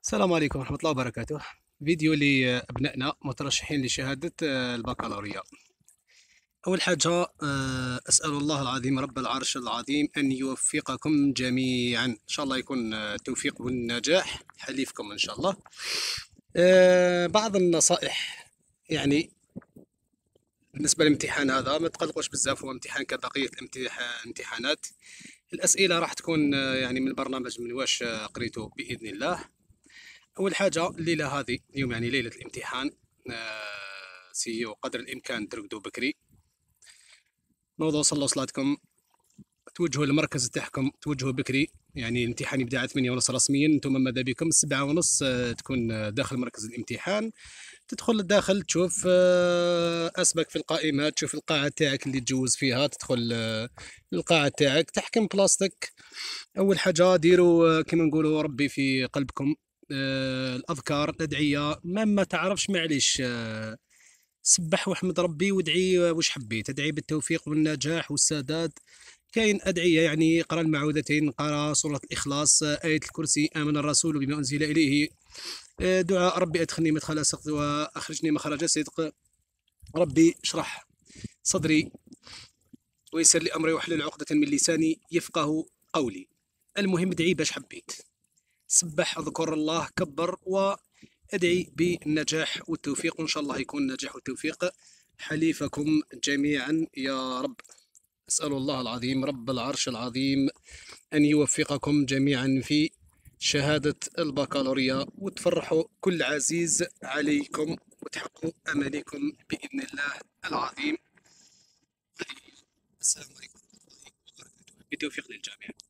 السلام عليكم ورحمة الله وبركاته. فيديو لأبنائنا مترشحين لشهادة البكالوريا. أول حاجة، أسأل الله العظيم رب العرش العظيم أن يوفقكم جميعا، إن شاء الله يكون التوفيق والنجاح حليفكم إن شاء الله. بعض النصائح، يعني بالنسبة للامتحان هذا ما تقلقوش بزاف، هو امتحان كبقية الامتحانات. الأسئلة راح تكون يعني من البرنامج من واش قريته بإذن الله. أول حاجة الليلة هذه اليوم يعني ليلة الامتحان، سيو قدر الإمكان ترقدوا بكري. موضوع صلوا صلاتكم، توجهوا للمركز تاعكم، توجهوا بكري. يعني الامتحان يبدا على 8:30 رسميا، انتم ماذا بكم 7:30 تكون داخل مركز الامتحان. تدخل للداخل، تشوف اسمك في القائمة، تشوف القاعة تاعك اللي تجوز فيها، تدخل القاعة تاعك، تحكم بلاصتك. أول حاجة ديروا كما نقولوا ربي في قلبكم. الأذكار الأدعية ما تعرفش معليش، سبح واحمد ربي وادعي واش حبيت، ادعي بالتوفيق والنجاح والسداد. كاين أدعية، يعني قرأ المعوذتين، قرأ سورة الإخلاص، آية الكرسي، آمن الرسول بما أنزل إليه. دعاء ربي أدخلني مدخل صدق وأخرجني مخرج صدق. ربي اشرح صدري ويسر لي أمري واحلل عقدة من لساني يفقه قولي. المهم ادعي باش حبيت، سبح، اذكر الله، كبر، وادعي بالنجاح والتوفيق، وان شاء الله يكون النجاح والتوفيق حليفكم جميعا يا رب. اسال الله العظيم رب العرش العظيم ان يوفقكم جميعا في شهادة البكالوريا، وتفرحوا كل عزيز عليكم، وتحققوا امالكم باذن الله العظيم. السلام عليكم ورحمه الله وبركاته، بالتوفيق للجميع.